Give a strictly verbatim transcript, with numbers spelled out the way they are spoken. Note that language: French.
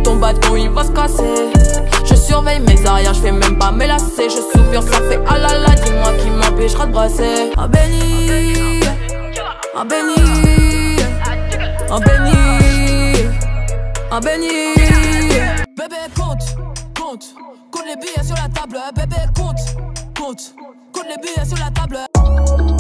ton bâton il va se casser. Je surveille mes arrières, je fais même pas mes lacets. Je soupire, ça fait ah là là, dis-moi qui m'empêchera de brasser. Ah béni, ah béni, ah béni, ah béni. Bébé compte, compte, compte les billets sur la table. Bébé compte, compte, compte les billets sur la table.